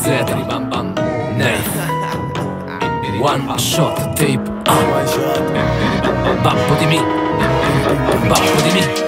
Z, One shot tape, babbo di me, babbo di me,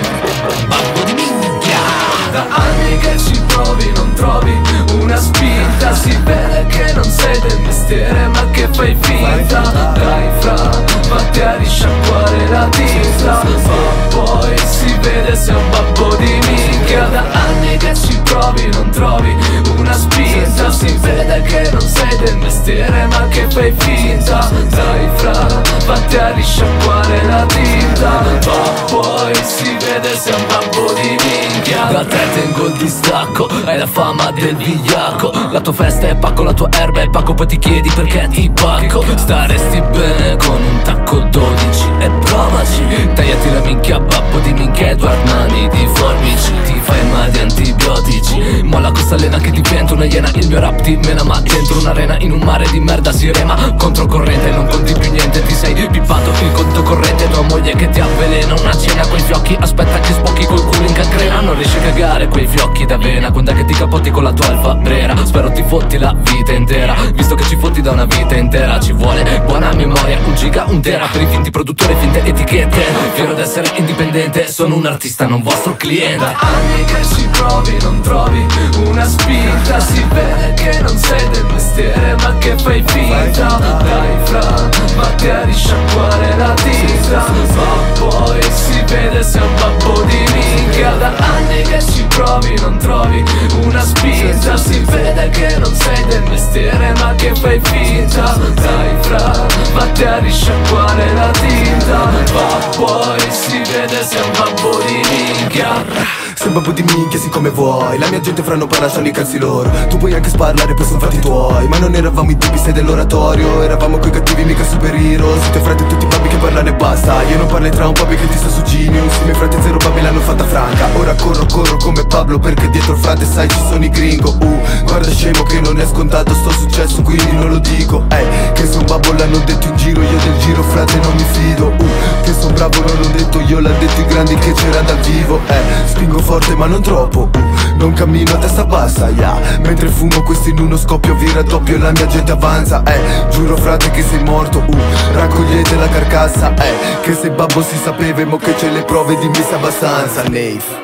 babbo di minchia. Da anni che ci provi, non trovi una spinta. Si vede che non sei del mestiere ma che fai finta. Dai fra, vatti a risciacquare la tinta. Ma poi si vede sei un babbo di minchia. Da anni che ci provi, non trovi una spinta. Si vede che non sei del mestiere ma che fai finta. Dai fra, vatti a risciacquare la tinta. Ma poi si vede sei un babbo di minchia. Da te tengo il distacco, hai la fama del vigliacco. La tua festa è pacco, la tua erba è pacco. Poi ti chiedi perché ti pacco. Staresti bene con un tacco 12 e provaci. Tagliati la minchia, babbo di minchia. Edward Mani di forbici. Ti fai mal di antibiotici. Molla questa lena che diventa una iena. Il mio rap ti mena ma dentro un'arena in un mare di merda si rema. Controcorrente non conti più niente. Ti sei pippato il conto corrente. Tua moglie che ti avvelena una cena coi fiocchi. Aspetta che sbocchi col culo in cancrena. Non riesci a cagare quei fiocchi d'avena. Quando è che ti capotti con la tua alfa brera. Spero ti fotti la vita intera. Visto che ci fotti da una vita intera. Ci vuole buona memoria, un giga, un tera. Per i finti produttori, finte etichette. Fiero d'essere indipendente, sono un artista, non vostro cliente. Da anni che ci provi, non trovi una spinta. Si vede che non sei del mestiere ma che fai finta. Dai fra, vatti a risciacquare la tinta. Ma poi si vede sei un babbo di minchia. Da anni che ci provi, non trovi una spinta. Si vede che non sei del mestiere ma che fai finta. Dai fra, vatti a risciacquare la tinta. Ma poi si vede sei un babbo di minchia. Sei un babbo di minchia, sì come vuoi. La mia gente fra non parla, sono i cazzi loro. Tu puoi anche sparlare, poi sono fatti tuoi. Ma non eravamo i tipi, sei dell'oratorio. Eravamo coi cattivi, mica superhero. Siete frate tutti babbi che parlano e basta. Io non parlo tra un babbi che ti sta su Genius. I miei frati zero babbi l'hanno fatta franca. Ora corro come Pablo perché dietro il frate sai ci sono i gringo. Guarda scemo che non è scontato sto successo quindi non lo dico. Che son babbo l'hanno detto in giro, io del giro frate non mi fido. Che son bravo non l'ho detto io, l'ha detto i grandi che c'era dal vivo. Spingo forte ma non troppo, non cammino a testa bassa, yeah. Mentre fumo questo in uno scoppio vi raddoppio e la mia gente avanza, giuro frate che sei morto, raccogliete la carcassa, che sei babbo si sapeva e mo che c'è le prove dimmi se abbastanza, Nave.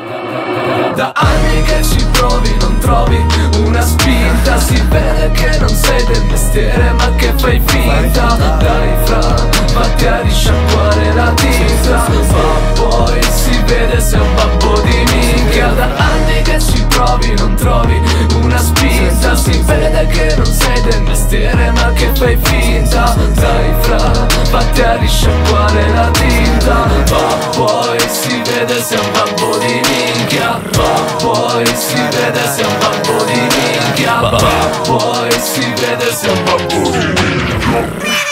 Da anni che ci provi, non trovi una spinta. Si vede che non sei del mestiere ma che fai finta. Dai fra, vatti a risciacquare la tinta. Ma poi si vede sei un babbo di minchia. Da anni che ci provi, non trovi una spinta. Si vede che non sei del mestiere ma che fai finta. Dai fra, vatti a risciacquare la tinta. Ma poi si vede sei un babbo di minchia. Ma poi si vede sei un babbo di minchia. Ma poi si vede sei un babbo di minchia.